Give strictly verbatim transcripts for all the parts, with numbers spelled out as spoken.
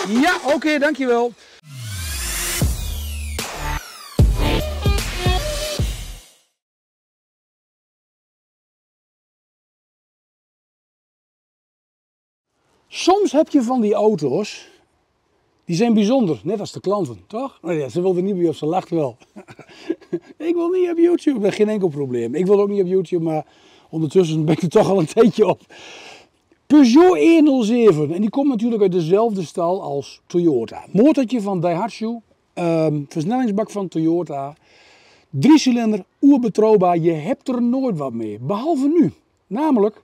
Ja, oké, okay, dankjewel. Soms heb je van die auto's, die zijn bijzonder, net als de klanten, toch? Oh ja, ze wilde niet bij je of ze lacht wel. Ik wil niet op YouTube, geen enkel probleem. Ik wil ook niet op YouTube, maar ondertussen ben ik er toch al een tijdje op. Peugeot honderdzeven, en die komt natuurlijk uit dezelfde stal als Toyota. Motortje van Daihatsu, um, versnellingsbak van Toyota, driecilinder, oerbetrouwbaar, je hebt er nooit wat mee. Behalve nu, namelijk,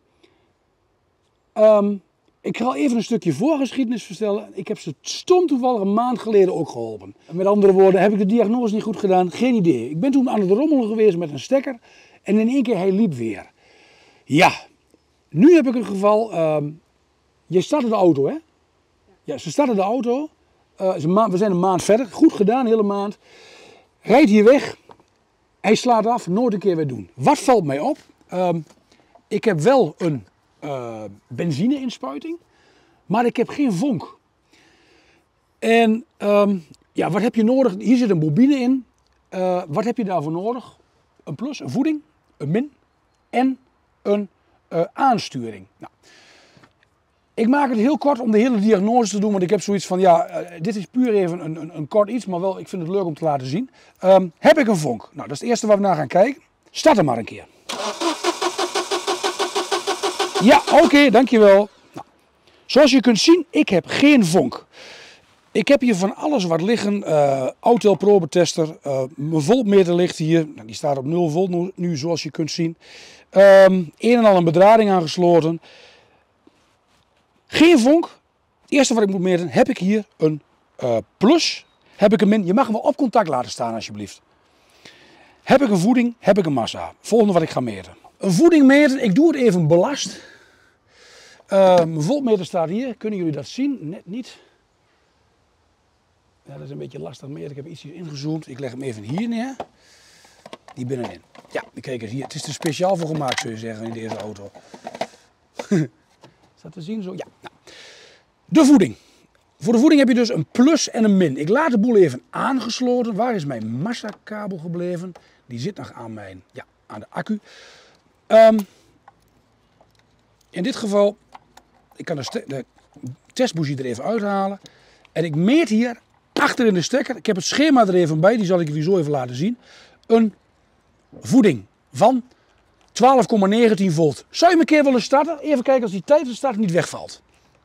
um, ik ga even een stukje voorgeschiedenis vertellen. Ik heb ze stom toevallig een maand geleden ook geholpen. Met andere woorden, heb ik de diagnose niet goed gedaan? Geen idee. Ik ben toen aan het rommelen geweest met een stekker en in één keer hij liep weer. Ja, nu heb ik een geval. Um, je startte de auto, hè? Ja, ze starten de auto. Uh, we zijn een maand verder. Goed gedaan, hele maand. Rijdt hier weg. Hij slaat af, nooit een keer weer doen. Wat valt mij op? Um, ik heb wel een uh, benzine-inspuiting, maar ik heb geen vonk. En um, ja, wat heb je nodig? Hier zit een bobine in. Uh, wat heb je daarvoor nodig? Een plus, een voeding, een min en een uh, aansturing. Nou, ik maak het heel kort om de hele diagnose te doen, want ik heb zoiets van, ja, uh, dit is puur even een, een, een kort iets, maar wel, ik vind het leuk om te laten zien. Um, heb ik een vonk? Nou, dat is het eerste waar we naar gaan kijken. Start hem maar een keer. Ja, oké, okay, dankjewel. Nou, zoals je kunt zien, ik heb geen vonk. Ik heb hier van alles wat liggen. Uh, Autel probetester, uh, mijn voltmeter ligt hier. Nou, die staat op nul volt nu, nu, zoals je kunt zien. Um, een en al een bedrading aangesloten. Geen vonk. Het eerste wat ik moet meten, heb ik hier een uh, plus. Heb ik een min. Je mag hem wel op contact laten staan alsjeblieft. Heb ik een voeding, heb ik een massa. Volgende wat ik ga meten. Een voeding meten, ik doe het even belast. Uh, mijn voltmeter staat hier. Kunnen jullie dat zien? Net niet. Ja, dat is een beetje lastig meten. Ik heb iets hier ingezoomd. Ik leg hem even hier neer. Die binnenin. Ja, kijk eens hier. Het is er speciaal voor gemaakt, zou je zeggen, in deze auto. Is dat te zien zo? Ja. Nou. De voeding. Voor de voeding heb je dus een plus en een min. Ik laat de boel even aangesloten. Waar is mijn massakabel gebleven? Die zit nog aan mijn, ja, aan de accu. Um, in dit geval, ik kan de, de testbougie er even uithalen. En ik meet hier achter in de stekker, ik heb het schema er even bij, die zal ik jullie zo even laten zien. Een voeding van twaalf komma negentien volt. Zou je hem een keer willen starten? Even kijken als die tijdens de start niet wegvalt.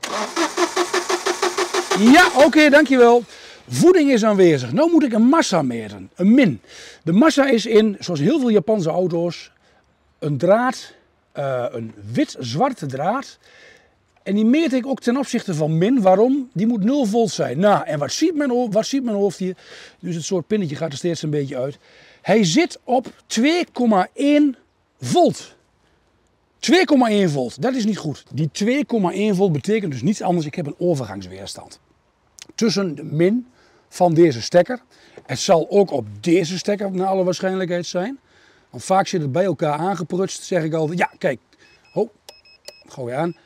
Ja, oké, okay, dankjewel. Voeding is aanwezig. Nu moet ik een massa meten, een min. De massa is in, zoals heel veel Japanse auto's, een draad, uh, een wit-zwarte draad. En die meet ik ook ten opzichte van min. Waarom? Die moet nul volt zijn. Nou, en wat ziet mijn, wat ziet mijn hoofd hier? Dus het soort pinnetje gaat er steeds een beetje uit. Hij zit op twee komma één volt. twee komma één volt, dat is niet goed. Die twee komma één volt betekent dus niets anders. Ik heb een overgangsweerstand. Tussen de min van deze stekker. Het zal ook op deze stekker naar alle waarschijnlijkheid zijn. Want vaak zit het bij elkaar aangeprutst. Zeg ik altijd, ja kijk. Ho, gooi aan.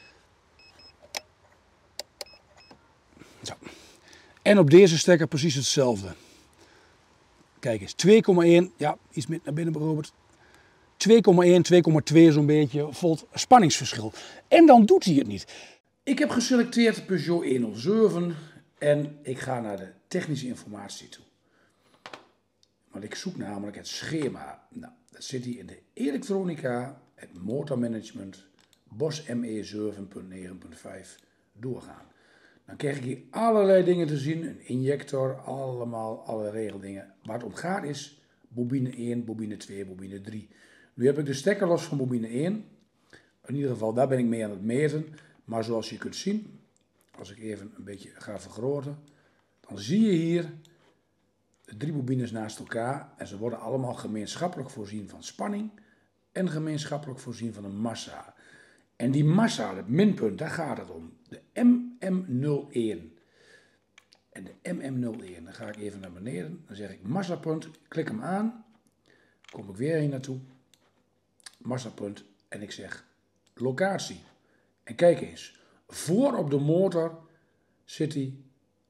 Zo. En op deze stekker precies hetzelfde. Kijk eens, twee komma één, ja, iets meer naar binnen bijvoorbeeld. twee komma één, twee komma twee zo'n beetje volt spanningsverschil. En dan doet hij het niet. Ik heb geselecteerd Peugeot honderdzeven en ik ga naar de technische informatie toe. Want ik zoek namelijk het schema. Nou, dat zit hier in de elektronica, het motormanagement, Bosch M E zeven punt negen punt vijf doorgaan. Dan krijg ik hier allerlei dingen te zien, een injector, allemaal, alle regeldingen. Waar het om gaat is bobine één, bobine twee, bobine drie. Nu heb ik de stekker los van bobine één. In ieder geval, daar ben ik mee aan het meten. Maar zoals je kunt zien, als ik even een beetje ga vergroten, dan zie je hier de drie bobines naast elkaar. En ze worden allemaal gemeenschappelijk voorzien van spanning en gemeenschappelijk voorzien van een massa. En die massa, het minpunt, daar gaat het om. De M M nul één. En de M M nul één, dan ga ik even naar beneden. Dan zeg ik massapunt, klik hem aan. Kom ik weer hier naartoe. Massapunt en ik zeg locatie. En kijk eens, voor op de motor zit hij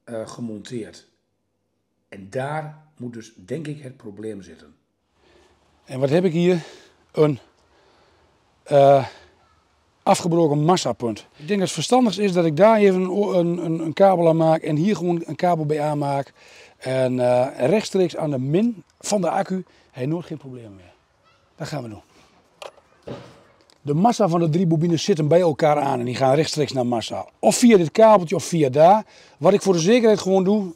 uh, gemonteerd. En daar moet dus denk ik het probleem zitten. En wat heb ik hier? Een uh, afgebroken massapunt. Ik denk dat het verstandigst is dat ik daar even een, een, een kabel aan maak en hier gewoon een kabel bij aanmaak. En uh, rechtstreeks aan de min van de accu heb je nooit geen probleem meer. Dat gaan we doen. De massa van de drie bobines zitten bij elkaar aan en die gaan rechtstreeks naar massa. Of via dit kabeltje of via daar. Wat ik voor de zekerheid gewoon doe,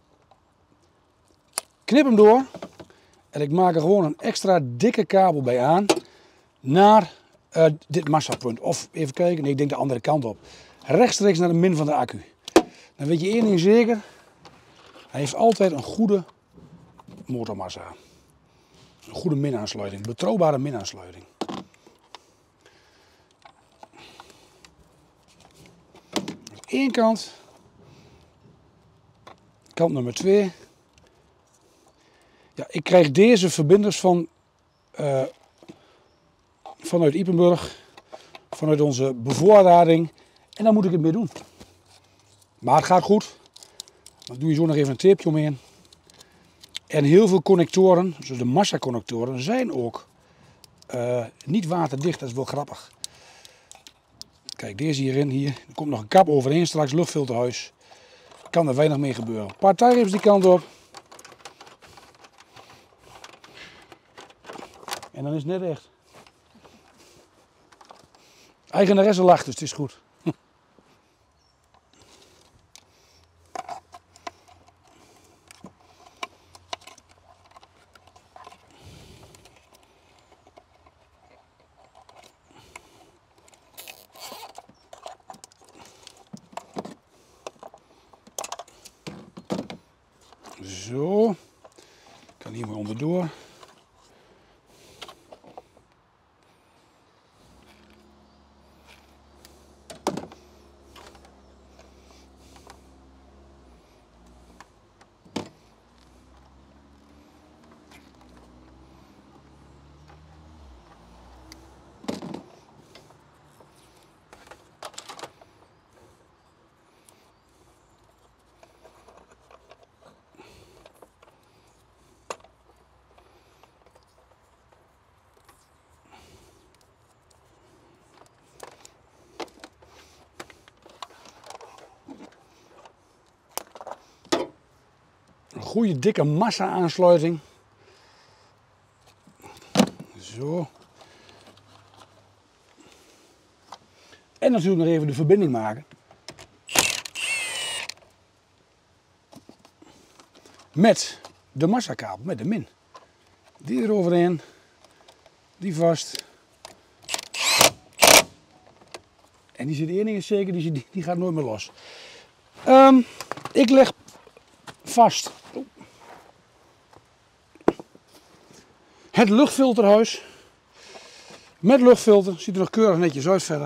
knip hem door en ik maak er gewoon een extra dikke kabel bij aan naar uh, dit massapunt. Of even kijken, nee ik denk de andere kant op. Rechtstreeks naar de min van de accu. Dan weet je één ding zeker, hij heeft altijd een goede motormassa. Een goede minaansluiting, betrouwbare minaansluiting. Eén kant, kant nummer twee. Ja, ik krijg deze verbinders van, uh, vanuit Ypenburg, vanuit onze bevoorrading en daar moet ik het mee doen. Maar het gaat goed, dan doe je zo nog even een tapeje omheen. En heel veel connectoren, zoals de massaconnectoren, zijn ook uh, niet waterdicht, dat is wel grappig. Kijk, deze hierin, hier. Er komt nog een kap overheen, straks luchtfilterhuis. Kan er weinig mee gebeuren. Een paar tijrips die kant op. En dan is het net echt. Eigenaresse lacht, dus het is goed. Zo, kan hier maar onderdoor. Een goede dikke massa aansluiting. Zo. En natuurlijk nog even de verbinding maken. Met de massakabel, met de min. Die eroverheen. Die vast. En die zit één ding is zeker, die, zit, die gaat nooit meer los. Um, ik leg vast het luchtfilterhuis met luchtfilter, ziet er nog keurig netjes uit verder.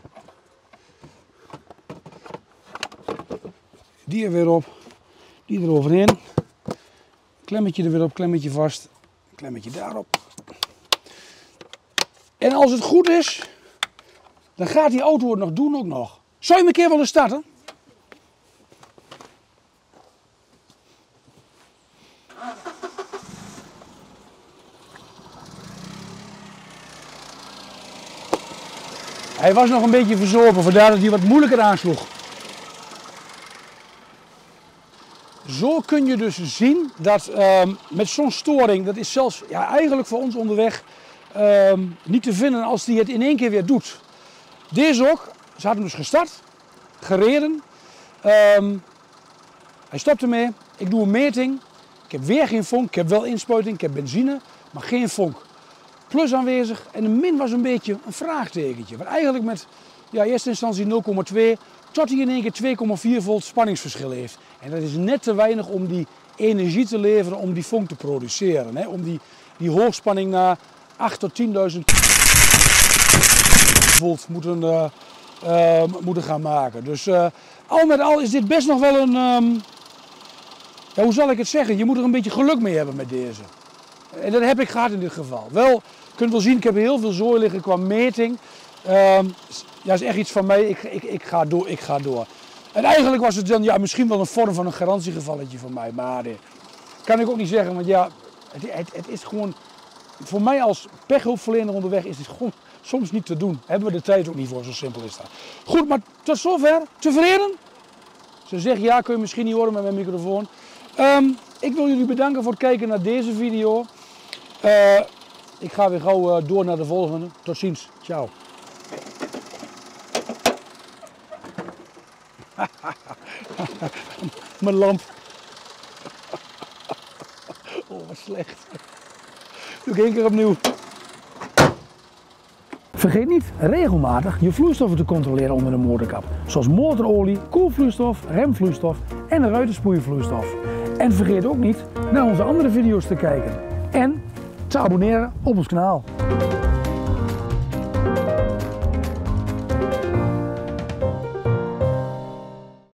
Die er weer op, die er overheen, klemmetje er weer op, klemmetje vast, klemmetje daarop. En als het goed is, dan gaat die auto het nog doen ook nog. Zou je hem een keer willen starten? Hij was nog een beetje verzopen, vandaar dat hij wat moeilijker aansloeg. Zo kun je dus zien dat uh, met zo'n storing, dat is zelfs ja, eigenlijk voor ons onderweg uh, niet te vinden als hij het in één keer weer doet. Deze ook, ze hadden dus gestart, gereden. Um, hij stopt ermee, ik doe een meting. Ik heb weer geen vonk, ik heb wel inspuiting, ik heb benzine, maar geen vonk. Plus aanwezig en de min was een beetje een vraagtekentje. Wat eigenlijk met ja, in eerste instantie nul komma twee tot hij in één keer twee komma vier volt spanningsverschil heeft. En dat is net te weinig om die energie te leveren om die vonk te produceren. Hè? Om die, die hoogspanning naar acht tot tienduizend volt moeten, uh, uh, moeten gaan maken. Dus uh, al met al is dit best nog wel een, um, ja, hoe zal ik het zeggen, je moet er een beetje geluk mee hebben met deze. En dat heb ik gehad in dit geval. Wel, je kunt wel zien, ik heb heel veel zooi liggen qua meting. Um, ja, is echt iets van mij, ik, ik, ik, ga door, ik ga door. En eigenlijk was het dan ja, misschien wel een vorm van een garantiegevalletje voor mij. Maar eh, kan ik ook niet zeggen, want ja, het, het, het is gewoon... Voor mij als pechhulpverlener onderweg is het gewoon soms niet te doen. Hebben we de tijd ook niet voor, zo simpel is dat. Goed, maar tot zover. Tevreden? Ze zeggen ja, kun je misschien niet horen met mijn microfoon. Um, ik wil jullie bedanken voor het kijken naar deze video. Uh, ik ga weer gauw uh, door naar de volgende. Tot ziens. Ciao. Mijn lamp. Oh, wat slecht. Doe ik één keer opnieuw. Vergeet niet regelmatig je vloeistoffen te controleren onder de motorkap. Zoals motorolie, koelvloeistof, remvloeistof en ruitenspoeiervloeistof. En vergeet ook niet naar onze andere video's te kijken. En te abonneren op ons kanaal.